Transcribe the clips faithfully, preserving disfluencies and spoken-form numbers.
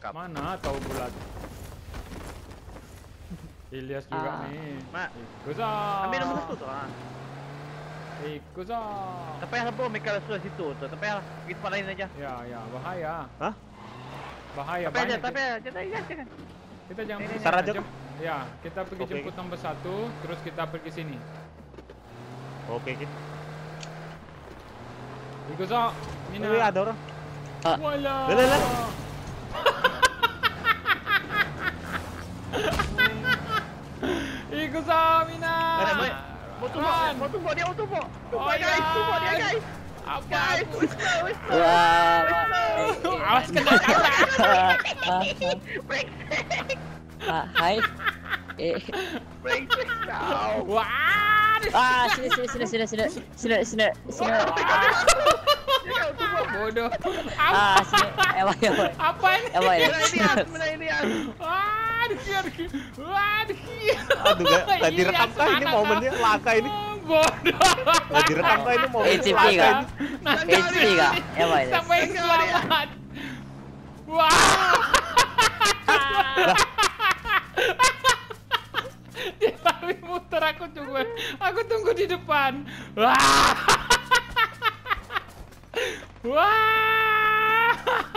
Cakap. Mana tahu bulat. Ilyas juga Ah. nih. Mak, Ikuza. ambil nombor satu tu ah. Ikuza. Tak payah bro, mereka sudah situ tu. Tak payah pergi tempat lain aja. Ya, ya, bahaya. Hah? Bahaya Tak payah aja, banyak. tak payah. Jangan, jangan, jangan. Kita jangan Ini, pergi Besar sana, aja, jem- Ya, kita pergi Oke. jemput nomor satu, terus kita pergi sini. Oke, Ki. Ikuza. Mina. Wih, ada orang. Wala. Lah, lah, lah. Ikuza, Mina. Eh, baik. Mau tumbuk, Run. mau tumbuk dia, mau tumbuk. Tumbuk Oh, guys, ya. tumbuk dia guys. Apa? Guys, whisper, whisper. Wah. Awas kena kaca. Brengsek, Ah, hai. Eh. brengsek kau. Wah. Ah, sini sini sini sini sini sini sini sini. Jangan tumbuk. Bodoh. Ah, sini. Ewa ewa. Apa ini? Ewa ya. Mana ini As, mana ini As. Wah, dikir, dikir. Wah, dikir. Aduh, gak, gak Iya, direkam kah ini anak momennya kau. laka ini? Bodoh. Gak direkam kah ini momennya H P laka kah? ini? H P kah? Ewa ya. Sampai selamat. Wah. Dia lari muter, aku tunggu. Aku tunggu di depan. Wah. Wah.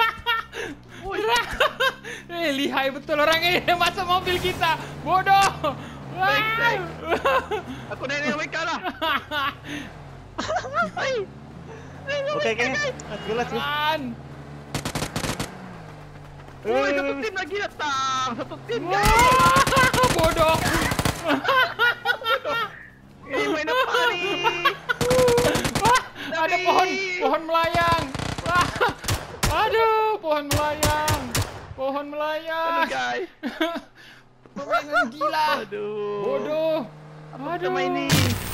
Eh, lihai betul orang ini masuk mobil kita. Bodoh. Wah. Brengsek. Aku naik dengan mereka lah. Hai. Oke, oke. Let's go, let's go. Run. Woi, satu tim lagi datang. Satu tim guys. Wah, bodoh. Ini main apa nih? Wah, ada Tapi- pohon pohon melayang. Wah. Aduh, pohon melayang. Pohon Aduh melayang. guys. Permainan gila. Aduh. Bodoh. Apa kita Aduh. main ni?